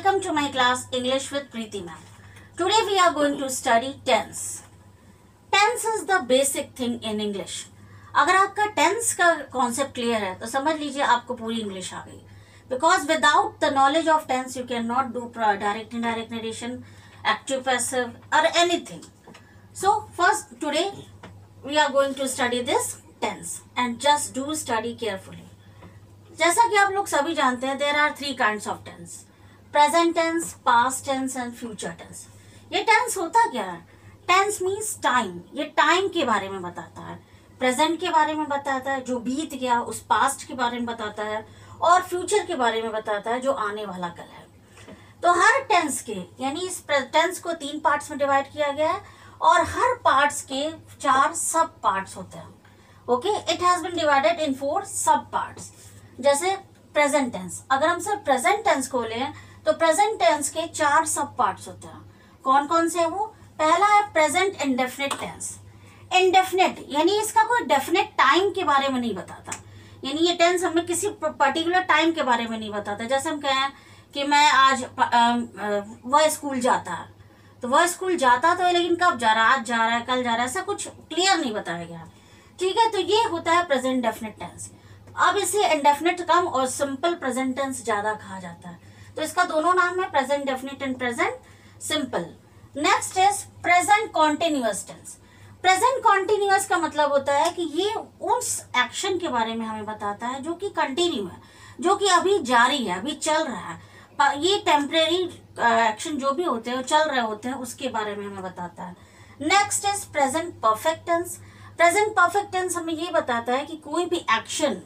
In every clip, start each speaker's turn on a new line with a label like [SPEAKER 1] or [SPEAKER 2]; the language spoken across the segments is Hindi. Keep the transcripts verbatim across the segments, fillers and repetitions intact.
[SPEAKER 1] welcome to my class English with Preeti ma'am. Today we are going to study tense. Tense is the basic thing in English. अगर आपका tense का concept clear है तो समझ लीजिए आपको पूरी English आ गई. Because without the knowledge of tense you cannot do direct indirect narration, active passive or anything. So first today we are going to study this tense and just do study carefully. जैसा कि आप लोग सभी जानते हैं, there are three kinds of tense, present tense, past tense and future tense. ये टेंस होता क्या है? Tense means time. ये टाइम के बारे में बताता है, प्रेजेंट के बारे में बताता है, जो बीत गया उस पास्ट के बारे में बताता है, और फ्यूचर के बारे में बताता है, जो आने वाला कल है. तो हर टेंस के, यानी इस टेंस को तीन पार्ट्स में डिवाइड किया गया है और हर पार्ट्स के चार सब पार्ट्स होते हैं. Okay, it has been divided in four sub parts. जैसे प्रेजेंट टेंस, अगर हम सिर्फ प्रेजेंट टेंस को लें तो प्रेजेंट टेंस के चार सब पार्ट्स होते हैं. कौन कौन से हैं वो? पहला है प्रेजेंट इंडेफिनिट टेंस. इंडेफिनिट यानी इसका कोई डेफिनेट टाइम के बारे में नहीं बताता, यानी ये टेंस हमें किसी पर्टिकुलर टाइम के बारे में नहीं बताता. जैसे हम कहें कि मैं आज वह स्कूल जाता है, तो वह स्कूल जाता तो है लेकिन कब जा रहा है, आज जा रहा है, कल जा रहा है, ऐसा कुछ क्लियर नहीं बताया गया. ठीक है, तो ये होता है प्रेजेंट डेफिनेट टेंस. अब इसे इंडेफिनिट कम और सिंपल प्रेजेंट टेंस ज्यादा कहा जाता है, तो इसका दोनों नाम है, present definite and present simple. Next is present continuous tense. Present continuous का मतलब होता है कि ये उस एक्शन के बारे में हमें बताता है जो कि कंटिन्यू है, जो कि अभी जारी है, अभी चल रहा है. ये टेम्परेरी एक्शन जो भी होते हैं, चल रहे होते हैं, उसके बारे में हमें बताता है. Next is present perfect tense. Present perfect tense हमें ये बताता है कि कोई भी एक्शन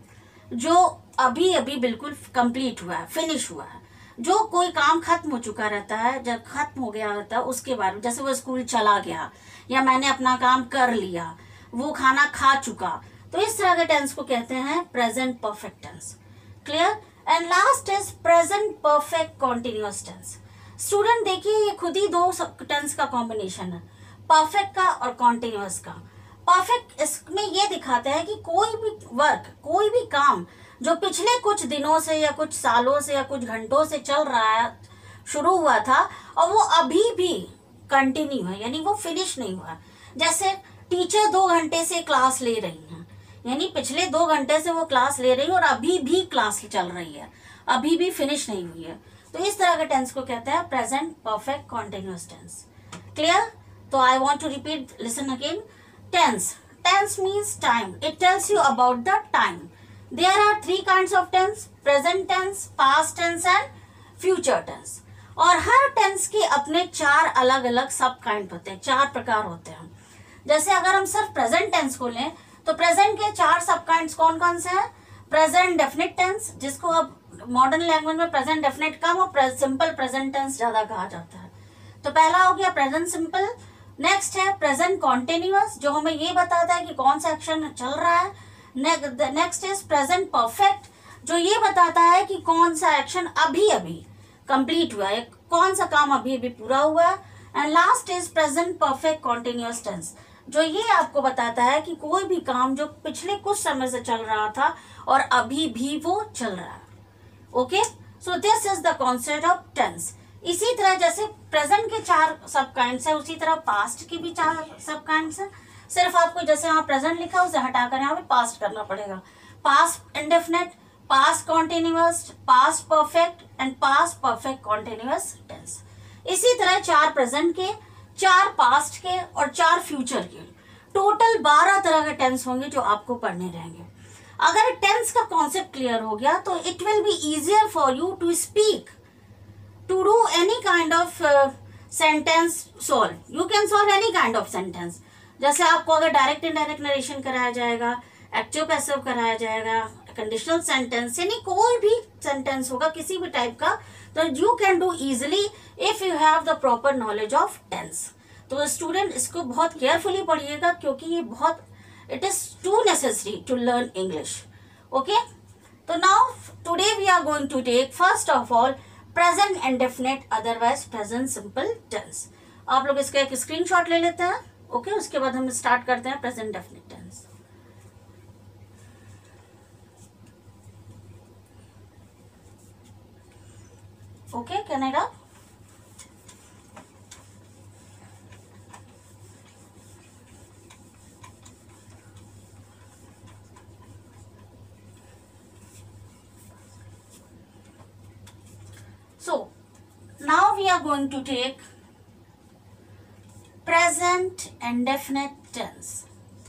[SPEAKER 1] जो अभी अभी बिल्कुल कंप्लीट हुआ है, फिनिश हुआ है, जो कोई काम खत्म हो चुका रहता है, जब खत्म हो गया रहता है उसके बारे में, जैसे वो स्कूल चला गया या मैंने अपना काम कर लिया, वो खाना खा चुका, तो इस तरह के टेंस को कहते हैं present perfect tense. Clear? And last is present perfect continuous tense. Student देखिए, ये खुद ही दो टेंस का कॉम्बिनेशन है, परफेक्ट का और कॉन्टिन्यूअस का. परफेक्ट इसमें ये दिखाता है कि कोई भी वर्क, कोई भी काम जो पिछले कुछ दिनों से या कुछ सालों से या कुछ घंटों से चल रहा है, शुरू हुआ था और वो अभी भी कंटिन्यू है, यानी वो फिनिश नहीं हुआ. जैसे टीचर दो घंटे से क्लास ले रही हैं, यानी पिछले दो घंटे से वो क्लास ले रही है और अभी भी क्लास चल रही है, अभी भी फिनिश नहीं हुई है. तो इस तरह के टेंस को कहते हैं present perfect continuous tense. Clear? तो I want to repeat, listen again. Tense. Tense means time. It tells you about the time. There are three kinds of tense: present tense, past tense and future tense. और हर tense के अपने चार अलग अलग सब kind होते हैं, चार प्रकार होते हैं. जैसे अगर हम सिर्फ present tense को लें तो present के चार सब kinds कौन कौन से हैं? Present definite tense, जिसको अब modern language में present definite कम और simple present tense ज़्यादा कहा जाता है. तो पहला हो गया present simple. नेक्स्ट है प्रेजेंट कॉन्टिन्यूअस, जो हमें ये बताता है कि कौन सा एक्शन चल रहा है. नेक्स्ट इज प्रेजेंट परफेक्ट, जो ये बताता है कि कौन सा एक्शन अभी अभी कंप्लीट हुआ है, कौन सा काम अभी अभी पूरा हुआ है. And last is present perfect continuous tense, जो ये आपको बताता है कि कोई भी काम जो पिछले कुछ समय से चल रहा था और अभी भी वो चल रहा है. Okay, so this is the concept of tense. इसी तरह जैसे प्रेजेंट के चार सब काइंड्स है, उसी तरह पास्ट के भी चार सब काइंड्स है. सिर्फ आपको जैसे यहाँ प्रेजेंट लिखा उसे हटाकर यहाँ पे पास्ट करना पड़ेगा. Past indefinite, past continuous, past perfect and past perfect continuous tense. इसी तरह चार प्रेजेंट के, चार पास्ट के और चार फ्यूचर के, टोटल बारह तरह के टेंस होंगे जो आपको पढ़ने रहेंगे. अगर टेंस का कॉन्सेप्ट क्लियर हो गया तो it will be easier for you to speak, to do any kind of uh, sentence solve. You can solve any kind of sentence. जैसे आपको अगर डायरेक्ट इनडायरेक्ट नरेशन कराया जाएगा, एक्टिव पैसिव कराया जाएगा, कंडीशनल सेंटेंस, यानी कोई भी सेंटेंस होगा किसी भी टाइप का, तो you can do easily if you have the proper knowledge of tense. तो स्टूडेंट इसको बहुत केयरफुली पढ़िएगा क्योंकि ये बहुत, it is too necessary to learn English. Okay, तो now today we are going to take first of all present indefinite, otherwise present simple tense. आप लोग इसका एक स्क्रीनशॉट ले लेते हैं. Okay okay? उसके बाद हम स्टार्ट करते हैं present definite tense. Okay, can I rub? So now we are going to take present indefinite tense.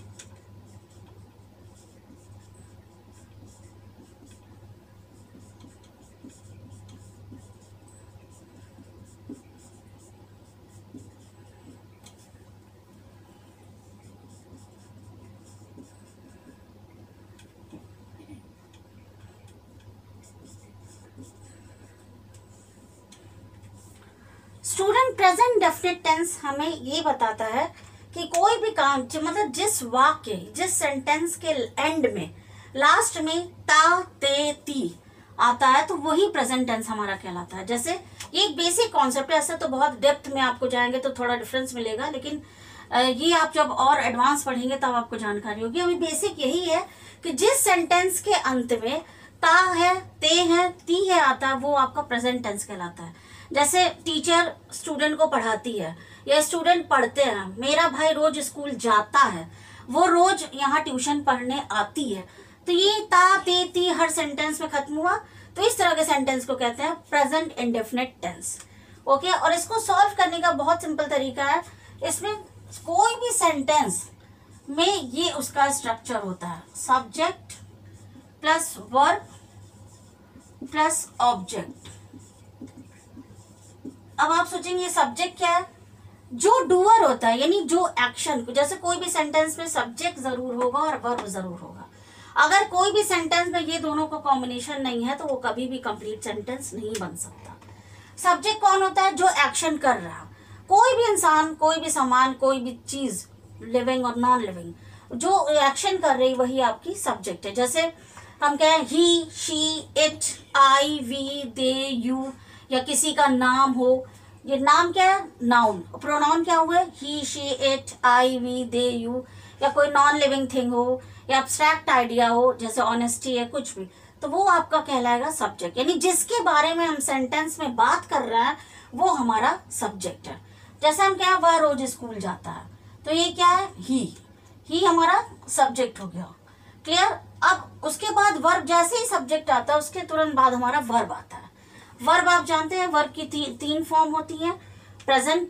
[SPEAKER 1] Student present definite tense हमें ये बताता है कि कोई भी काम, मतलब जिस वाक्य, जिस सेंटेंस के एंड में, लास्ट में ता ते ती आता है तो वही प्रेजेंट टेंस हमारा कहलाता है। जैसे ये एक बेसिक कॉन्सेप्ट है, ऐसे तो बहुत डेप्थ में आपको जाएंगे तो थोड़ा डिफरेंस मिलेगा, लेकिन ये आप जब और एडवांस पढ़ेंगे तब आपको जानकारी होगी। अभी बेसिक यही है कि जिस सेंटेंस के अंत में ता है, ते है, ती है आता है, वो आपका प्रेजेंट टेंस कहलाता है। जैसे टीचर स्टूडेंट को पढ़ाती है या स्टूडेंट पढ़ते हैं, मेरा भाई रोज स्कूल जाता है, वो रोज यहाँ ट्यूशन पढ़ने आती है, तो ये ता ते ती हर सेंटेंस में खत्म हुआ, तो इस तरह के सेंटेंस को कहते हैं प्रेजेंट इंडेफिनिट टेंस। ओके, और इसको सॉल्व करने का बहुत सिंपल तरीका है, इसमें कोई भी सेंटेंस में ये उसका स्ट्रक्चर होता है, subject plus verb plus object. अब आप सोचेंगे सब्जेक्ट क्या है? जो डूअर होता है, यानी जो एक्शन, जैसे कोई भी सेंटेंस में सब्जेक्ट जरूर होगा और वर्ब जरूर होगा। अगर कोई भी सेंटेंस में ये दोनों का कॉम्बिनेशन नहीं है तो वो कभी भी कंप्लीट सेंटेंस नहीं बन सकता। सब्जेक्ट कौन होता है? जो एक्शन कर रहा, कोई भी इंसान, कोई भी सामान, कोई भी चीज, लिविंग और नॉन लिविंग, जो एक्शन कर रही वही आपकी सब्जेक्ट है। जैसे हम कहें he, she, it, I, we, they, you, या किसी का नाम हो, ये नाम क्या है? नाउन। प्रोनाउन क्या हुआ? He, she, it, I, we, they, you, या कोई नॉन लिविंग थिंग हो या एब्स्ट्रैक्ट आइडिया हो, जैसे ऑनेस्टी है, कुछ भी, तो वो आपका कहलाएगा सब्जेक्ट। यानी जिसके बारे में हम सेंटेंस में बात कर रहे हैं वो हमारा सब्जेक्ट है। जैसे हम क्या, वह रोज स्कूल जाता है, तो ये क्या है? ही। ही हमारा सब्जेक्ट हो गया। क्लियर? अब उसके बाद वर्ब, जैसे ही सब्जेक्ट आता है उसके तुरंत बाद हमारा वर्ब आता है। वर्ब आप जानते हैं, वर्ब की ती, तीन फॉर्म होती हैं, present,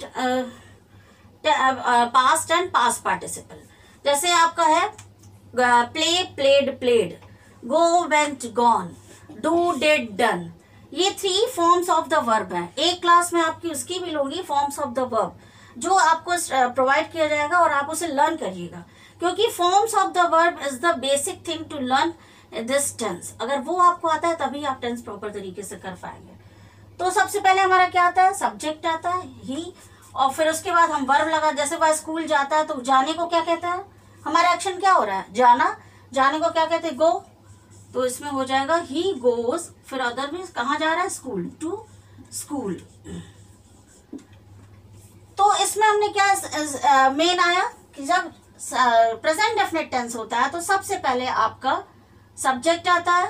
[SPEAKER 1] past and past participle. जैसे आपका है play, played, played, go, went, gone, do, did, done, ये three forms of the verb हैं। एक क्लास में आपकी उसकी भी लूंगी, फॉर्म्स ऑफ द वर्ब, जो आपको प्रोवाइड किया जाएगा और आप उसे लर्न करिएगा, क्योंकि forms of the verb is the basic thing to learn this tense. अगर वो आपको आता है तभी आप टेंस प्रॉपर तरीके से कर पाएंगे। तो सबसे पहले हमारा क्या आता है? सब्जेक्ट आता है, ही, और फिर उसके बाद हम वर्ब लगा। जैसे वह स्कूल जाता है तो जाने को क्या कहते हैं? हमारा एक्शन क्या हो रहा है? जाना। जाने को क्या कहते हैं? गो। तो इसमें हो जाएगा ही गोज, फिर अदर मीन्स कहाँ जा रहा है? School, to school. तो इसमें हमने क्या मेन आया कि जब प्रेजेंट डेफिनेट टेंस होता है तो सबसे पहले आपका सब्जेक्ट आता है,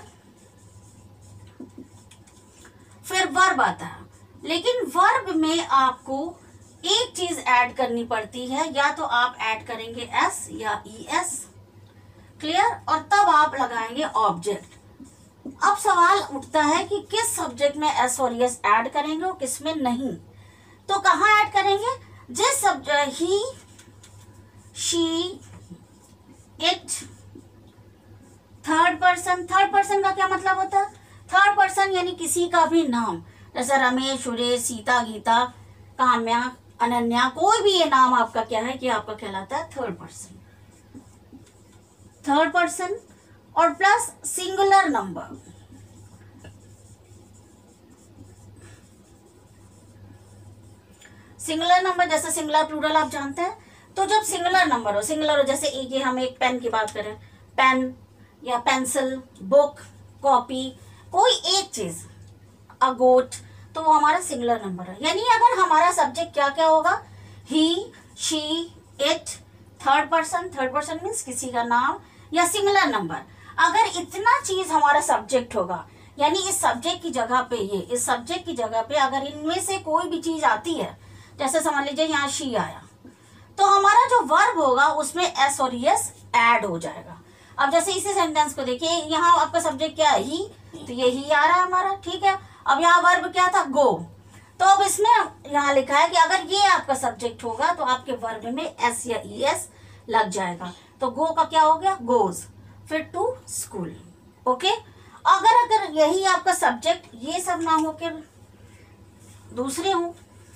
[SPEAKER 1] फिर वर्ब आता है। लेकिन वर्ब में आपको एक चीज ऐड करनी पड़ती है, या तो आप ऐड करेंगे एस या ई एस। क्लियर? और तब आप लगाएंगे ऑब्जेक्ट। अब सवाल उठता है कि किस सब्जेक्ट में एस और एस ऐड करेंगे और किस में नहीं। तो कहाँ ऐड करेंगे? जिस subject, he, she, it, third person. Third person का क्या मतलब होता है? थर्ड पर्सन यानी किसी का भी नाम, जैसे रमेश, सुरेश, सीता, गीता, काम्या, अनन्या, कोई भी ये नाम आपका क्या है कि आपका कहलाता है थर्ड पर्सन। थर्ड पर्सन और plus singular number. Singular number, जैसे सिंगुलर प्लूरल आप जानते हैं, तो जब सिंगुलर नंबर हो, सिंगुलर हो, जैसे एक ये हम एक पेन की बात करें, पेन या पेंसिल, बुक, कॉपी, कोई एक चीज, अ गोट, तो वो हमारा सिंगुलर नंबर है। यानी अगर हमारा सब्जेक्ट क्या क्या होगा? He, she, it, third person. Third person means किसी का नाम या सिंगुलर नंबर। अगर इतना चीज हमारा सब्जेक्ट होगा, यानी इस सब्जेक्ट की जगह पे, ये इस सब्जेक्ट की जगह पे अगर इनमें से कोई भी चीज आती है, जैसे समझ लीजिए यहाँ शी आया, तो हमारा जो वर्ब होगा उसमें एस और एस ऐड हो जाएगा। अब जैसे इसी सेंटेंस को देखिए, यहाँ आपका सब्जेक्ट क्या है, ही, तो ये ही आ रहा है हमारा, ठीक है। अब यहाँ वर्ब क्या था, गो, तो अब इसमें यहाँ लिखा है कि अगर ये आपका सब्जेक्ट होगा तो आपके वर्ब में एस या ई एस लग जाएगा। तो गो का क्या हो गया, गोज, फिर टू स्कूल, ओके। अगर अगर यही आपका सब्जेक्ट ये सब ना हो के दूसरे हो,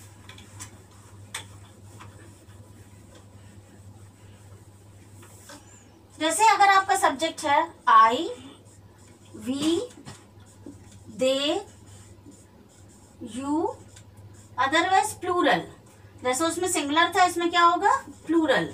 [SPEAKER 1] जैसे अगर आपका सब्जेक्ट है I, we, they, you, otherwise plural, जैसे उसमें सिंगुलर था, इसमें क्या होगा, प्लूरल।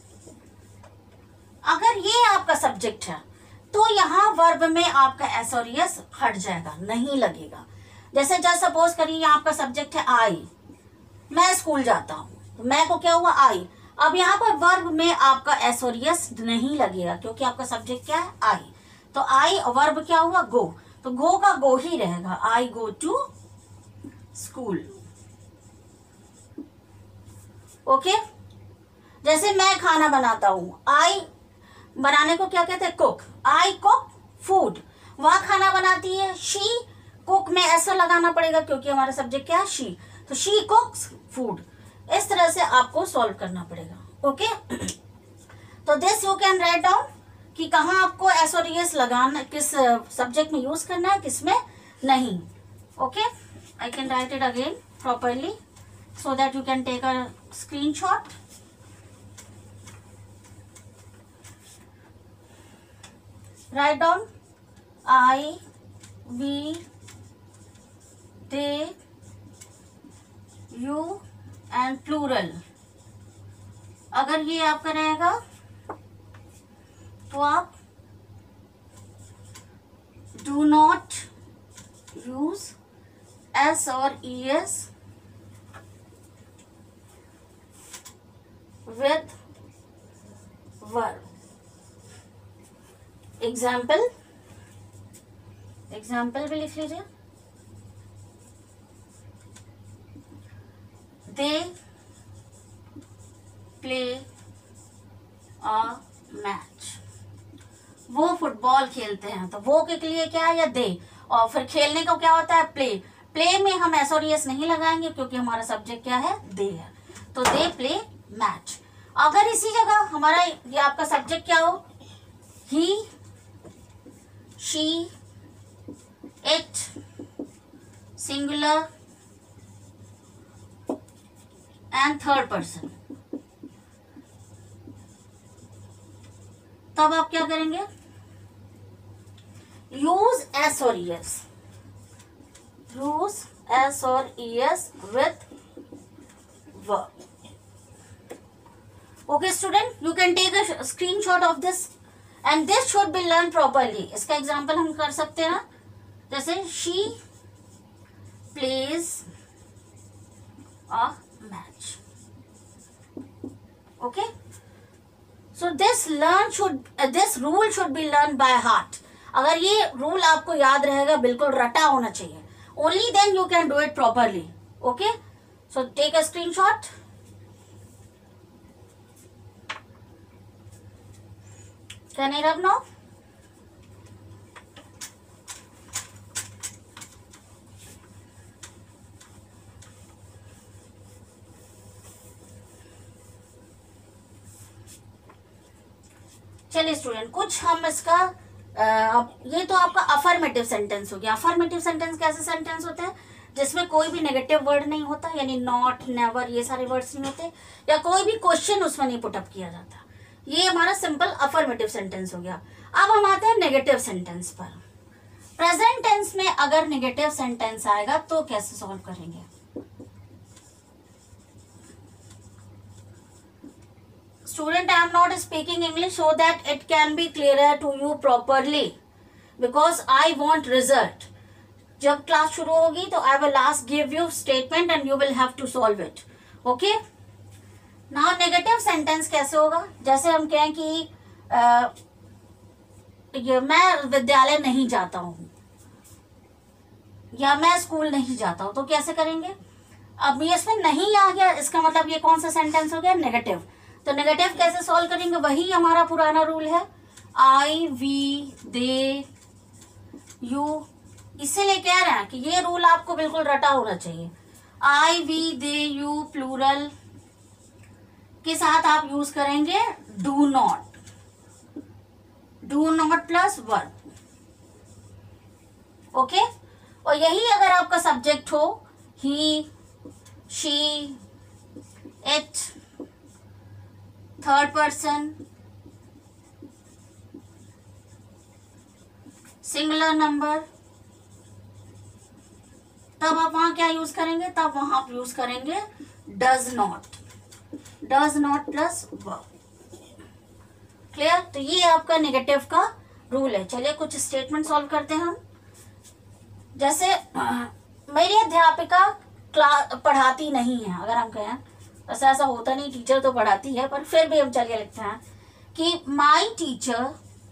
[SPEAKER 1] अगर ये आपका सब्जेक्ट है तो यहाँ वर्ब में आपका एस और एस हट जाएगा, नहीं लगेगा। जैसे जस्ट सपोज करिए यहाँ आपका सब्जेक्ट है आई, मैं स्कूल जाता हूँ, तो मैं को क्या हुआ, आई। अब यहाँ पर वर्ब में आपका एस और एस नहीं लगेगा क्योंकि आपका सब्जेक्ट क्या है, आई। तो आई वर्ब क्या हुआ, गो, तो गो का गो ही रहेगा, I go to school, okay. जैसे मैं खाना बनाता हूँ, आई बनाने को क्या कहते हैं, कुक, आई कुक फूड, वह खाना बनाती है, शी कुक में ऐसा लगाना पड़ेगा क्योंकि हमारा सब्जेक्ट क्या है, शी, तो शी कुक्स फूड। इस तरह से आपको सॉल्व करना पड़ेगा, ओके। तो this you can write down कि कहाँ आपको एस और एस लगाना, किस सब्जेक्ट में यूज करना है, किसमें नहीं, okay. I can write it again properly so that you can take a screenshot. Write down I, we, they, you and plural. अगर ये आपका रहेगा तो आप do not use s और es with verb. Example example भी लिख लीजिए, दे प्ले अ मैच, वो फुटबॉल खेलते हैं, तो वो के लिए क्या है, या दे, और फिर खेलने को क्या होता है, प्ले। प्ले में हम एस और एस नहीं लगाएंगे क्योंकि हमारा सब्जेक्ट क्या है, दे है, तो दे प्ले मैच। अगर इसी जगह हमारा ये आपका सब्जेक्ट क्या हो, he, she, it, singular and third person, तब आप क्या करेंगे, यूज एस और एस, यूज एस और S with verb. Okay student, you can take a screenshot of this and this should be learned properly. इसका एग्जाम्पल हम कर सकते हैं, जैसे she plays a match, okay. So this learn should uh, this rule should be learned by heart. अगर ये रूल आपको याद रहेगा, बिल्कुल रटा होना चाहिए, only then you can do it properly, okay. So take a screenshot. Can I rub now? चलिए स्टूडेंट, कुछ हम इसका आ, ये तो आपका अफर्मेटिव सेंटेंस हो गया। अफर्मेटिव सेंटेंस कैसे सेंटेंस होते हैं जिसमें कोई भी नेगेटिव वर्ड नहीं होता, यानी नॉट, नेवर, ये सारे वर्ड्स नहीं होते, या कोई भी क्वेश्चन उसमें नहीं पुटअप किया जाता। ये हमारा सिंपल अफर्मेटिव सेंटेंस हो गया। अब हम आते हैं नेगेटिव सेंटेंस पर। प्रेजेंट टेंस में अगर नेगेटिव सेंटेंस आएगा तो कैसे सॉल्व करेंगे? Student, I am not speaking English so that it can be clearer to you properly because I want result. जब क्लास शुरू होगी तो I will ask give you statement and you will have to solve it. Okay? Now negative sentence कैसे होगा? जैसे हम कहें कि आ, ये मैं विद्यालय नहीं जाता हूँ, या मैं स्कूल नहीं जाता हूँ, तो कैसे करेंगे? अब ये इसमें नहीं आ गया, इसका मतलब ये कौन सा सेंटेंस हो गया? नेगेटिव। तो नेगेटिव कैसे सॉल्व करेंगे? वही हमारा पुराना रूल है, आई वी दे यू। इसीलिए कह रहे हैं कि ये रूल आपको बिल्कुल रटा होना चाहिए। I we they you plural के साथ आप यूज करेंगे do not, do not plus verb. Okay, और यही अगर आपका सब्जेक्ट हो he, she, it, third person, singular number, तब आप वहां क्या यूज करेंगे? तब वहां आप यूज करेंगे does not, does not plus verb. Clear? तो ये आपका नेगेटिव का रूल है। चलिए कुछ स्टेटमेंट सॉल्व करते हैं हम। जैसे मेरी अध्यापिका क्लास पढ़ाती नहीं है, अगर हम कहें, वैसे ऐसा होता नहीं, टीचर तो पढ़ाती है, पर फिर भी हम चलिए लिखते हैं कि माई टीचर,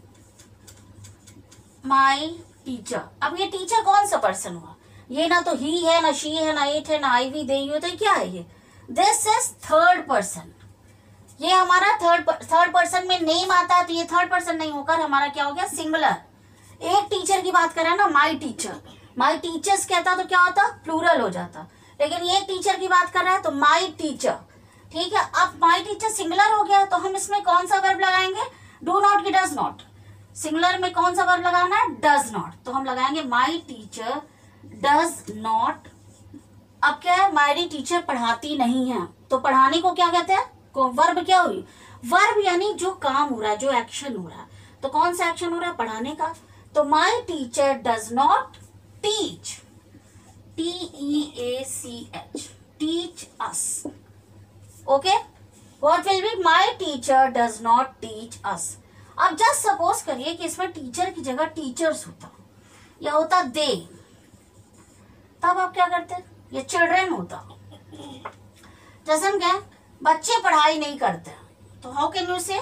[SPEAKER 1] माई टीचर। अब ये टीचर कौन सा पर्सन हुआ? ये ना तो ही है, ना शी है, ना इट है, ना आई वी दे यू, तो ये क्या है? ये दिस इज थर्ड पर्सन। ये हमारा थर्ड थर्ड पर्सन में नेम आता है, तो ये थर्ड पर्सन नहीं होकर हमारा क्या हो गया? सिंगुलर। एक टीचर की बात करें ना, माई टीचर, माई टीचर्स कहता तो क्या होता? प्लूरल हो जाता। लेकिन ये टीचर की बात कर रहा है तो माई टीचर, ठीक है। अब माई टीचर सिंगुलर हो गया, तो हम इसमें कौन सा वर्ब लगाएंगे? डू नॉट की डज नॉट। सिंगुलर में कौन सा वर्ब लगाना है? Does not. तो हम लगाएंगे माई टीचर डज नॉट। अब क्या है? माई टीचर पढ़ाती नहीं है, तो पढ़ाने को क्या कहते हैं? वर्ब क्या हुई? वर्ब यानी जो काम हो रहा है, जो एक्शन हो रहा है। तो कौन सा एक्शन हो रहा है? पढ़ाने का। तो my teacher does not teach, T E A C H, teach us. Okay, what will be? My teacher does not teach us. अब जस्ट सपोज करिए कि इसमें टीचर की जगह टीचर्स होता या होता दे, तब आप क्या करते? ये चिल्ड्रन होता। जैसे हम कहें बच्चे पढ़ाई नहीं करते, तो how can you say?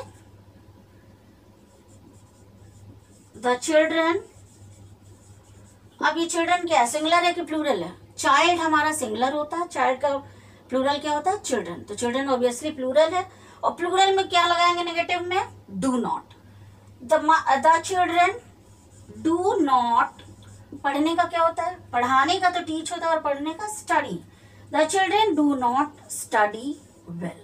[SPEAKER 1] The children. अब ये चिल्ड्रन क्या है? सिंगुलर है कि प्लूरल है? चाइल्ड हमारा सिंगुलर होता है, चाइल्ड का प्लूरल क्या होता है? चिल्ड्रन। तो चिल्ड्रन ऑब्वियसली प्लूरल है, और प्लूरल में क्या लगाएंगे नेगेटिव में? Do not. The children do not. पढ़ने का क्या होता है? पढ़ाने का तो टीच होता है, और पढ़ने का study. The children do not study well.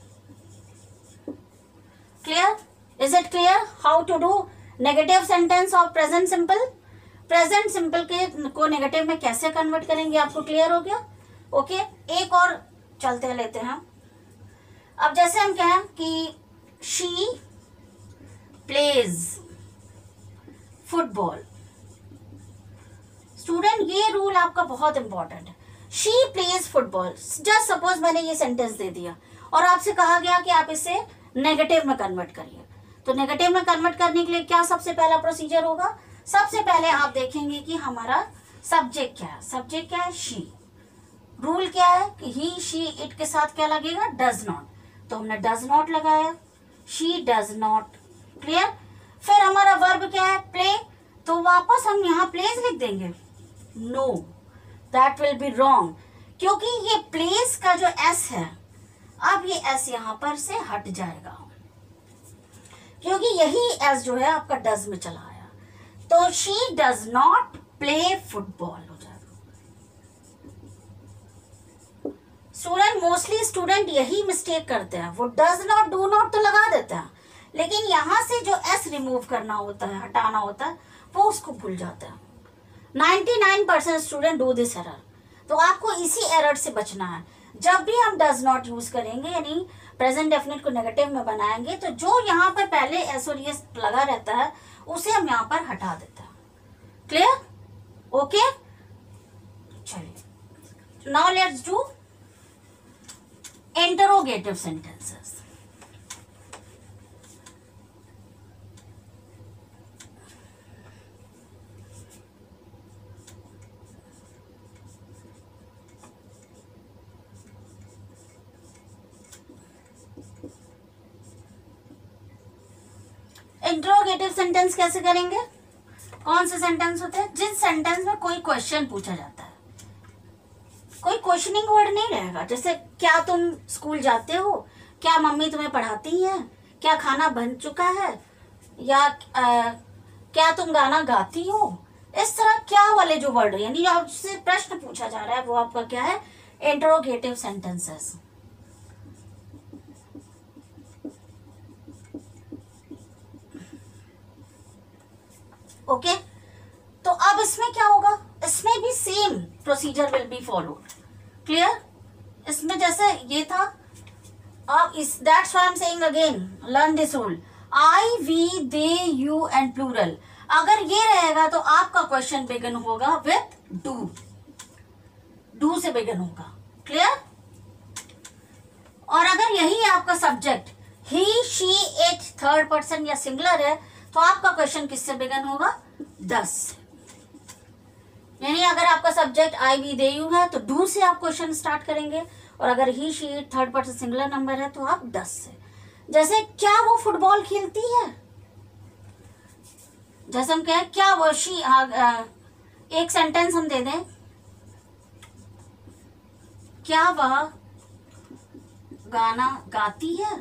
[SPEAKER 1] Clear? Is it clear how to do negative sentence of present simple? Present simple के को नेगेटिव में कैसे कन्वर्ट करेंगे? आपको क्लियर हो गया? ओके, एक और चलते लेते हैं। अब जैसे हम कहें कि शी प्लेज फुटबॉल। स्टूडेंट, ये रूल आपका बहुत इंपॉर्टेंट है। She plays football. Just suppose मैंने ये सेंटेंस दे दिया और आपसे कहा गया कि आप इसे नेगेटिव में कन्वर्ट करिए। तो नेगेटिव में कन्वर्ट करने के लिए क्या सबसे पहला प्रोसीजर होगा? सबसे पहले आप देखेंगे कि हमारा सब्जेक्ट क्या है। सब्जेक्ट क्या है? शी। रूल क्या है कि ही, शी, इट के साथ क्या लगेगा? Does not. तो हमने डज नॉट लगाया, शी डज नॉट। क्लियर? फिर हमारा वर्ब क्या है? प्ले। तो वापस हम यहाँ प्लेस लिख देंगे? No, that will be wrong, क्योंकि ये प्लेस का जो एस है, अब ये एस यहाँ पर से हट जाएगा, क्योंकि यही एस जो है आपका डज में चला आया। तो she does not play football हो जाएगा। स्टूडेंट, मोस्टली स्टूडेंट यही मिस्टेक करते हैं, वो डज नॉट डू नॉट तो लगा देते हैं, लेकिन यहां से जो एस रिमूव करना होता है, हटाना होता है, वो उसको भूल जाते हैं। निन्यानवे percent student do this error. तो आपको इसी एरर से बचना है। जब भी हम डज नॉट यूज करेंगे, यानी प्रेजेंट डेफिनेट को नेगेटिव में बनाएंगे, तो जो यहाँ पर पहले एस और एस लगा रहता है उसे हम यहाँ पर हटा देते हैं। क्लियर? ओके, चलिए now let's do interrogative sentences. Interrogative sentence कैसे करेंगे? कौन से सेंटेंस होते हैं? जिस सेंटेंस में कोई क्वेश्चन पूछा जाता है, कोई क्वेश्चनिंग वर्ड नहीं रहेगा। जैसे क्या तुम स्कूल जाते हो, क्या मम्मी तुम्हें पढ़ाती हैं, क्या खाना बन चुका है, या आ, क्या तुम गाना गाती हो। इस तरह क्या वाले जो वर्ड, यानी आपसे प्रश्न पूछा जा रहा है, वो आपका क्या है? Interrogative sentences. Okay okay? तो अब इसमें क्या होगा? इसमें भी same procedure will be followed. Clear? इसमें जैसे ये था, अब इस that's why I am saying again, learn this rule, I we they you and plural. अगर ये रहेगा तो आपका क्वेश्चन बिगिन होगा विथ डू, डू से बिगिन होगा। क्लियर? और अगर यही आपका subject he, she, it third person या सिंगुलर है, तो आपका क्वेश्चन किससे बिगिन होगा? दस से। यानी अगर आपका subject I we they you है तो डू से आप क्वेश्चन स्टार्ट करेंगे, और अगर he, she, it third person singular number है तो आप दस से। जैसे क्या वो फुटबॉल खेलती है, जैसे हम कहें क्या वो शी, आ, आ, एक सेंटेंस हम दे दें, क्या वह गाना गाती है।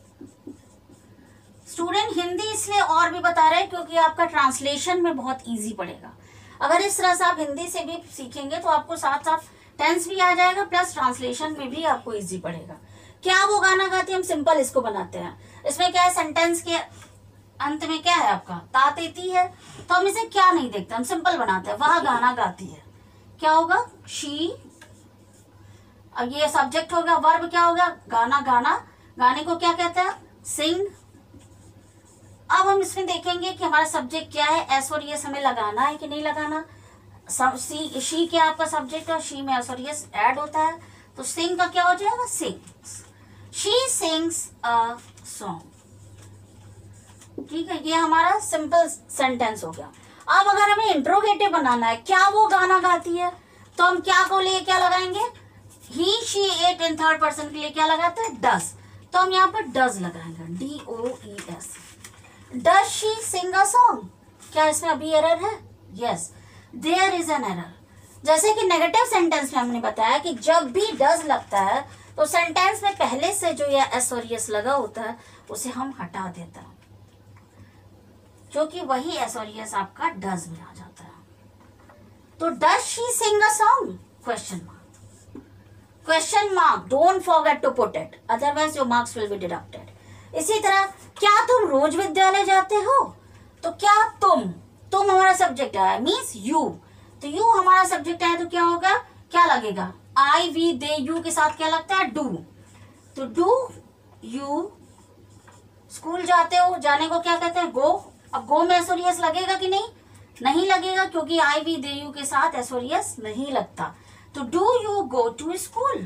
[SPEAKER 1] स्टूडेंट हिंदी इसलिए और भी बता रहे हैं क्योंकि आपका ट्रांसलेशन में बहुत इजी पड़ेगा। अगर इस तरह से आप हिंदी से भी सीखेंगे तो आपको साथ साथ टेंस भी आ जाएगा, प्लस ट्रांसलेशन में भी आपको इजी पड़ेगा। क्या वो गाना गाती है, हम सिंपल इसको बनाते हैं। इसमें क्या है? सेंटेंस के अंत में क्या है आपका? ता तेती है, तो हम इसे क्या नहीं देखते, हम सिंपल बनाते हैं, वह गाना गाती है। क्या होगा? शी। अब ये सब्जेक्ट हो गया, वर्ब क्या हो गया? गाना, गाना, गाने को क्या कहते हैं? सिंग। अब हम इसमें देखेंगे कि हमारा सब्जेक्ट क्या है, एस और यस हमें लगाना है कि नहीं लगाना। सब सी, शी क्या आपका सब्जेक्ट है, शी में एस और यस ऐड होता है, तो सिंग का क्या हो जाएगा? Sings. She sings a song. ठीक है, ये हमारा सिंपल सेंटेंस हो गया। अब अगर हमें इंट्रोगेटिव बनाना है, क्या वो गाना गाती है, तो हम क्या को लिए क्या लगाएंगे? He, she, it in third person के लिए क्या लगाते हैं? डस। तो हम यहाँ पर डज लगाएंगे, D O E S. Does she sing a song? क्या इसमें अभी एरर है? Yes, there is an error. जैसे कि नेगेटिव सेंटेंस में हमने बताया कि जब भी डज लगता है तो सेंटेंस में पहले से जो ये एस और यस लगा होता है उसे हम हटा देते हैं, क्योंकि वही एस और यस आपका डज में आ जाता है। तो does she sing a song? Question mark, question mark, don't forget to put it, otherwise your marks will be deducted. इसी तरह क्या तुम रोज विद्यालय जाते हो? तो क्या तुम, तुम हमारा सब्जेक्ट है, मीन्स यू, तो यू हमारा सब्जेक्ट है, तो क्या होगा? क्या लगेगा? आई वी दे यू के साथ क्या लगता है? डू। तो डू यू स्कूल जाते हो, जाने को क्या कहते हैं? गो। अब गो में एस और यस लगेगा कि नहीं? नहीं लगेगा, क्योंकि आई वी दे यू के साथ एस और यस नहीं लगता। तो do you go to school?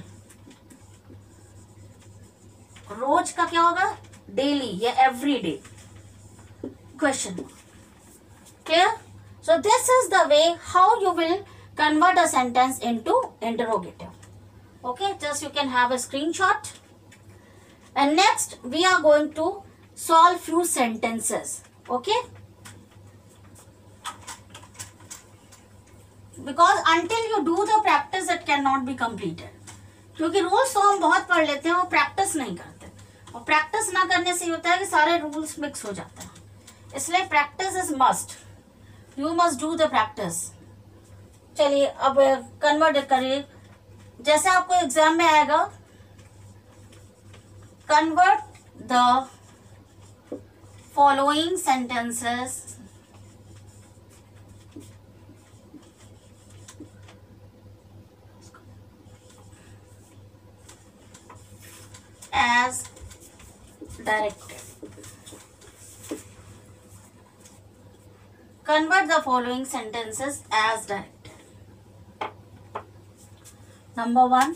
[SPEAKER 1] रोज का क्या होगा? डेली या every day. Question clear? So this is the way how you will convert a sentence into interrogative. Okay, just you can have a screenshot. And next we are going to solve few sentences. Okay, because until you do the practice it cannot be completed. क्योंकि रूल्स तो हम बहुत पढ़ लेते हैं और प्रैक्टिस नहीं करते, और प्रैक्टिस ना करने से होता है कि सारे रूल्स मिक्स हो जाते हैं। इसलिए practice is must, you must do the practice. चलिए अब कन्वर्ट करिए, जैसे आपको एग्जाम में आएगा, convert the following sentences as directed. Convert the following sentences as directed. Number one.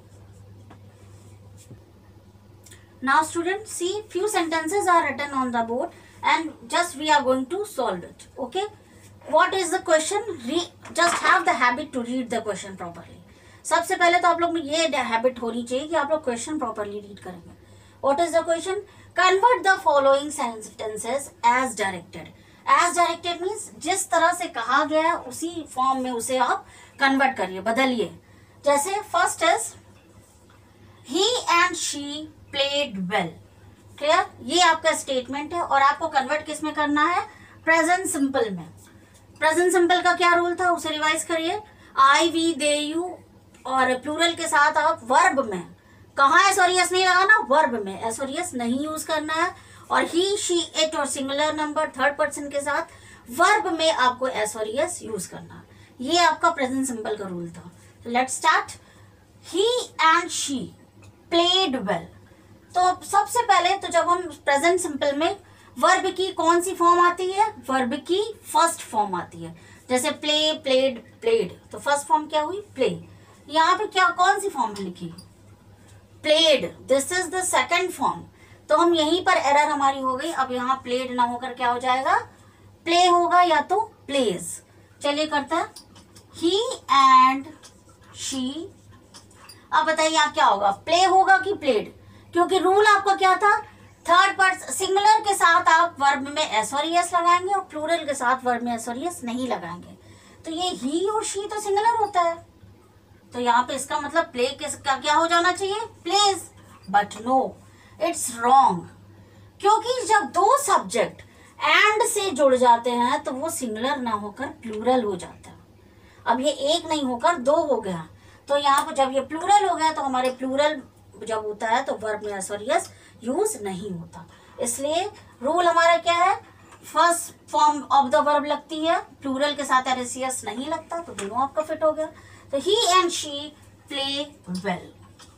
[SPEAKER 1] Now students, see, few sentences are written on the board and just we are going to solve it. Okay, what is the question? Re just have the habit to read the question properly. सबसे पहले तो आप लोग में ये हैबिट होनी चाहिए कि आप लोग क्वेश्चन प्रॉपरली रीड करेंगे। What is the question? Convert the following sentences as directed. As directed means जिस तरह से कहा गया है उसी फॉर्म में उसे आप कन्वर्ट करिए, बदलिए। जैसे first is he and she played well. Clear, ये आपका स्टेटमेंट है और आपको कन्वर्ट किस में करना है, प्रेजेंट सिंपल में। प्रेजेंट सिंपल का क्या रूल था उसे रिवाइज करिए, आई वी दे यू, और प्लूरल के साथ आप वर्ब में, कहाँ एसोरियस नहीं लगाना, वर्ब में एसोरियस नहीं यूज करना है, और ही शी इट और सिंगुलर नंबर थर्ड पर्सन के साथ वर्ब में आपको एसोरियस यूज करना है। ये आपका प्रेजेंट सिंपल का रूल था। Let's start. He and she played well. तो सबसे पहले तो जब हम प्रेजेंट सिंपल में वर्ब की कौन सी फॉर्म आती है, वर्ब की फर्स्ट फॉर्म आती है। जैसे प्ले, प्लेड, प्लेड, तो फर्स्ट फॉर्म क्या हुई, प्ले। यहाँ पे क्या कौन सी फॉर्म लिखी, played, this is the second form. तो हम यहीं पर एरर हमारी हो गई। अब यहाँ प्लेड ना होकर क्या हो जाएगा, प्ले होगा या तो प्लेज। चलिए करते हैं, ही एंड शी। अब बताइए यहाँ क्या होगा, प्ले होगा कि प्लेड, क्योंकि रूल आपका क्या था, थर्ड पर्सन सिंगुलर के साथ आप वर्ब में एस और एस लगाएंगे और प्लूरल के साथ वर्ब में एस और एस नहीं लगाएंगे। तो ये ही और शी तो सिंगुलर होता है, तो यहाँ पे इसका मतलब प्ले का क्या हो जाना चाहिए, plays. But no, it's wrong, क्योंकि जब दो सब्जेक्ट एंड से जुड़ जाते हैं तो वो सिंगुलर ना होकर प्लूरल हो जाता है। अब ये एक नहीं होकर दो हो गया, तो यहाँ पर जब ये प्लूरल हो गया तो हमारे प्लूरल जब होता है तो वर्ब में एस और एस यूज नहीं होता। इसलिए रूल हमारा क्या है, first form of the verb लगती है, प्लूरल के साथ एस एस नहीं लगता, तो दोनों आपका फिट हो गया। तो he and she play well,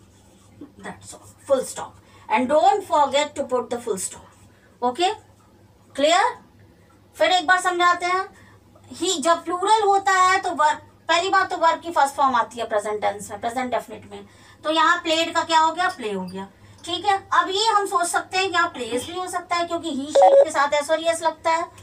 [SPEAKER 1] that's all, full stop. And don't forget to put the full stop. Okay, clear. फिर एक बार समझाते हैं, ही जब प्लूरल होता है तो वर्ब, पहली बात तो वर्ब की फर्स्ट फॉर्म आती है प्रेजेंट टेंस में, प्रेजेंट डेफिनिट में। तो यहाँ प्लेड का क्या हो गया, प्ले हो गया, ठीक है। अब ये हम सोच सकते हैं कि यहाँ प्लेस भी हो सकता है, क्योंकि ही शी के साथ एस और एस लगता है,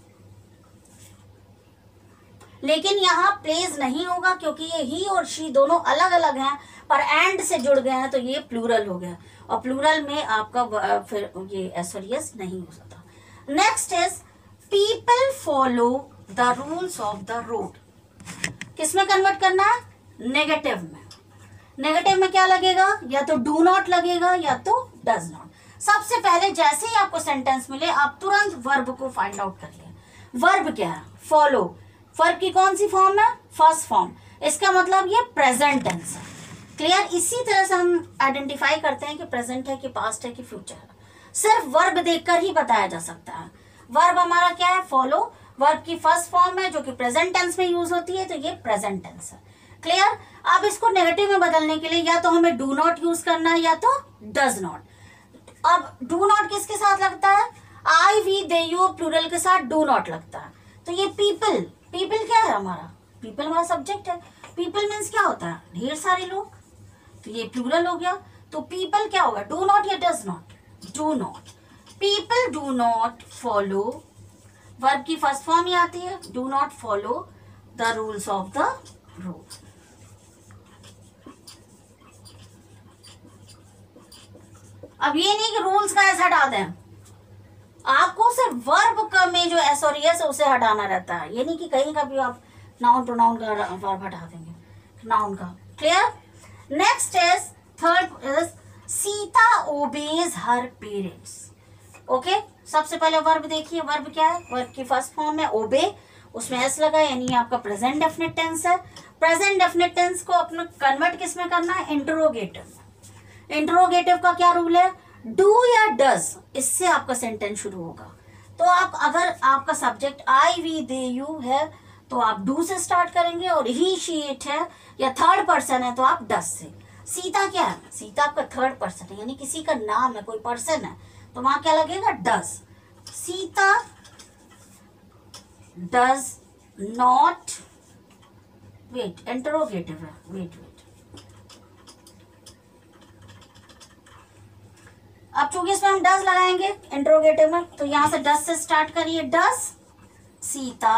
[SPEAKER 1] लेकिन यहाँ प्लेस नहीं होगा क्योंकि ये ही और शी दोनों अलग अलग हैं, पर एंड से जुड़ गए हैं तो ये प्लूरल हो गया, और प्लूरल में आपका फिर ये एस और एस नहीं हो सकता। Next is people follow the rules of the road. किसमें कन्वर्ट करना है, नेगेटिव में। नेगेटिव में क्या लगेगा, या तो डू नॉट लगेगा या तो डज नॉट। सबसे पहले जैसे ही आपको सेंटेंस मिले आप तुरंत वर्ब को फाइंड आउट करिए। वर्ब क्या है, फॉलो। वर्ब की कौन सी फॉर्म है, फर्स्ट फॉर्म, इसका मतलब ये प्रेजेंट टेंस है। क्लियर। इसी तरह से हम आइडेंटिफाई करते हैं कि प्रेजेंट है कि पास्ट है कि फ्यूचर है, सिर्फ वर्ब देखकर ही बताया जा सकता है। वर्ब हमारा क्या है, फॉलो। वर्ब की फर्स्ट फॉर्म है जो कि प्रेजेंट टेंस में यूज होती है, तो ये प्रेजेंट टेंस है। क्लियर। अब इसको नेगेटिव में बदलने के लिए या तो हमें डू नॉट यूज करना है या तो डज नॉट। अब डू नॉट किसके साथ लगता है, I we they you plural के साथ डू नॉट लगता है। तो ये पीपल, पीपल क्या है हमारा, पीपल हमारा सब्जेक्ट है। पीपल मीन्स क्या होता है, ढेर सारे लोग, तो ये प्लूरल हो गया। तो पीपल क्या होगा, डू नॉट या does not, do not. People do not follow, verb की फर्स्ट फॉर्म ही आती है, do not follow the rules of the road. अब ये नहीं कि रूल्स का एस हटा दें, आपको सिर्फ वर्ब का में जो एस और एस है उसे हटाना रहता है। ये नहीं कि कहीं का भी आप नाउन प्रोनाउन का वर्ब हटा देंगे, नाउन का। Clear. Next is third is Sita obeys her parents. Okay, सबसे पहले वर्ब देखिए, वर्ब क्या है, वर्ब की फर्स्ट फॉर्म है ओबे, उसमें एस लगा यानी आपका प्रेजेंट डेफिनिट टेंस है। प्रेजेंट डेफिनिट टेंस को अपना कन्वर्ट किस में करना है, इंटरोगेटिव। इंटरोगेटिव का क्या रूल है, डू या डज, इससे आपका सेंटेंस शुरू होगा। तो आप अगर आपका subject I we they you है तो आप डू से स्टार्ट करेंगे, और ही शी इट है या थर्ड पर्सन है तो आप डज से। सीता क्या है, सीता आपका थर्ड पर्सन है यानी किसी का नाम है, कोई पर्सन है, तो वहां क्या लगेगा, does. Sita does not, wait interrogative है, वेट वेट अब चूंकि इसमें हम डज लगाएंगे इंटरोगेटिव में, तो यहां से डज से स्टार्ट करिए, डज सीता।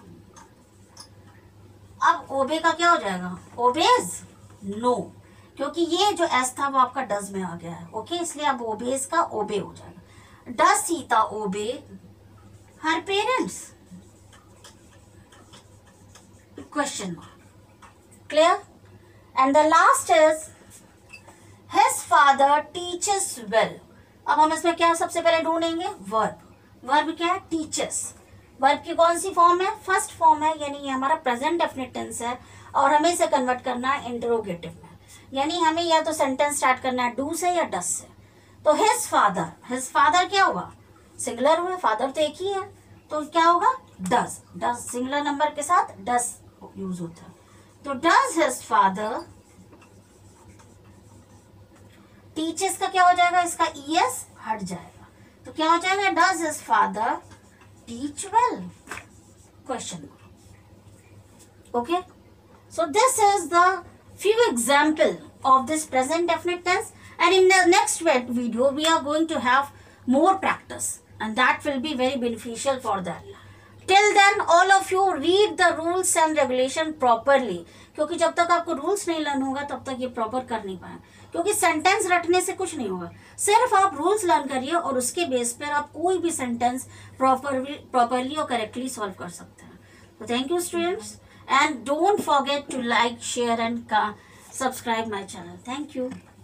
[SPEAKER 1] अब ओबे का क्या हो जाएगा, ओबेज नो, क्योंकि ये जो एस था वो आपका डज में आ गया है। ओके, इसलिए अब ओबेज का ओबे हो जाएगा। Does Sita obey her parents, question mark, clear. And the last is his father teaches well. अब हम इसमें क्या सबसे पहले ढूंढेंगे, वर्ब। वर्ब क्या है, टीचेस। वर्ब की कौन सी फॉर्म है, फर्स्ट फॉर्म है, यानी ये हमारा प्रेजेंट डेफिनेट टेंस है और हमें इसे कन्वर्ट करना है इंटरोगेटिव में, यानी हमें या तो सेंटेंस स्टार्ट करना है डू से या डस से। तो हिज फादर, हिज फादर क्या हुआ, सिंगुलर हुआ, फादर तो एक ही है, तो क्या होगा, डज। डज सिंगुलर नंबर के साथ डस यूज होता है, तो डज हिज फादर टीचर्स का क्या हो जाएगा, इसका ईएस हट जाएगा, तो क्या हो जाएगा, does his father teach well, question mark. Okay, so this is the few example of this present definite tense, and in the next video we are going to have more practice and that will be very beneficial for that. Till then all of you read the rules and regulation properly, क्योंकि जब तक आपको रूल्स नहीं लर्न होगा तब तक ये प्रॉपर कर नहीं पाए, क्योंकि सेंटेंस रटने से कुछ नहीं होगा, सिर्फ आप रूल्स लर्न करिए और उसके बेस पर आप कोई भी सेंटेंस प्रॉपरली प्रॉपरली और करेक्टली सॉल्व कर सकते हैं। तो thank you students, and don't forget to like, share and subscribe my channel. Thank you.